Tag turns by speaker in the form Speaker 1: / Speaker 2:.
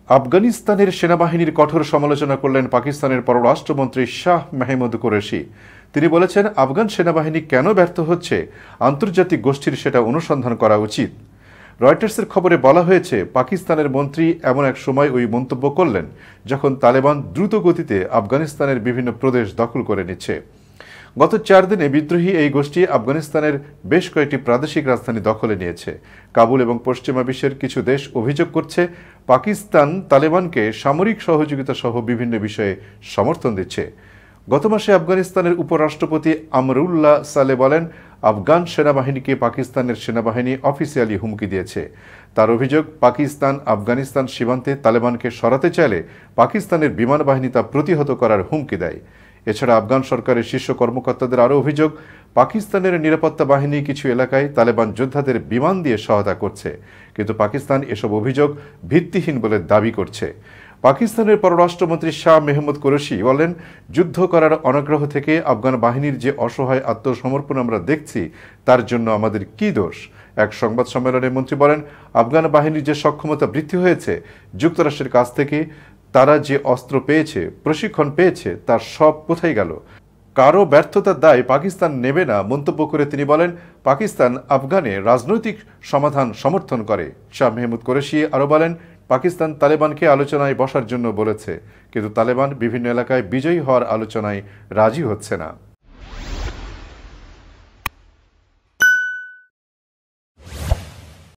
Speaker 1: আফগানিস্তানের সেনাবাহিনীর কঠোর সমালোচনা করলেন পাকিস্তানের পররাষ্ট্রমন্ত্রী শাহ মেহমুদ কুরেশি। তিনি বলেছেন, আফগান সেনাবাহিনী কেন ব্যর্থ হচ্ছে আন্তর্জাতিক গোষ্ঠীর সেটা অনুসন্ধান করা উচিত। রয়টার্সের খবরে বলা হয়েছে, পাকিস্তানের মন্ত্রী এমন এক সময় ওই মন্তব্য করলেন যখন তালেবান দ্রুত গতিতে আফগানিস্তানের বিভিন্ন প্রদেশ দখল করে নিচ্ছে। গত 4 দিনে বিদ্রোহী এই গোষ্ঠী আফগানিস্তানের বেশ কয়েকটি প্রাদেশিক রাজধানী দখলে নিয়েছে। কাবুল এবং পশ্চিমা বিশ্বের কিছু দেশ অভিযোগ করছে, পাকিস্তান তালেবানকে সামরিক সহযোগিতা সহ বিভিন্ন বিষয়ে সমর্থন দিচ্ছে। গত মাসে আফগানিস্তানের উপরাষ্ট্রপতি আমরুল্লাহ সালে বলেন, আফগান সেনাবাহিনীকে পাকিস্তানের সেনাবাহিনী অফিসিয়ালি হুমকি দিয়েছে। তার অভিযোগ, পাকিস্তান আফগানিস্তান সীমান্তে তালেবানকে সরাতে চাইলে পাকিস্তানের বিমান বাহিনী তা প্রতিহত করার হুমকি দেয়। এছাড়া আফগান সরকারের শীর্ষ কর্মকর্তাদের আরও অভিযোগ, পাকিস্তানের নিরাপত্তা বাহিনী কিছু এলাকায় তালেবান যোদ্ধাদের বিমান দিয়ে সহায়তা করছে, কিন্তু পাকিস্তান এসব অভিযোগ ভিত্তিহীন বলে দাবি করছে। পাকিস্তানের পররাষ্ট্রমন্ত্রী শাহ মেহমুদ কুরেশি বলেন, যুদ্ধ করার অনাগ্রহ থেকে আফগান বাহিনীর যে অসহায় আত্মসমর্পণ আমরা দেখছি, তার জন্য আমাদের কী দোষ। এক সংবাদ সম্মেলনে মন্ত্রী বলেন, আফগান বাহিনীর যে সক্ষমতা বৃদ্ধি হয়েছে, যুক্তরাষ্ট্রের কাছ থেকে তারা যে অস্ত্র পেয়েছে, প্রশিক্ষণ পেয়েছে, তার সব কোথায় গেল? কারো ব্যর্থতার দায় পাকিস্তান নেবে না মন্তব্য করে তিনি বলেন, পাকিস্তান আফগানে রাজনৈতিক সমাধান সমর্থন করে। শাহ মেহমুদ কুরেশি আরও বলেন, পাকিস্তান তালেবানকে আলোচনায় বসার জন্য বলেছে, কিন্তু তালেবান বিভিন্ন এলাকায় বিজয়ী হওয়ার আলোচনায় রাজি হচ্ছে না।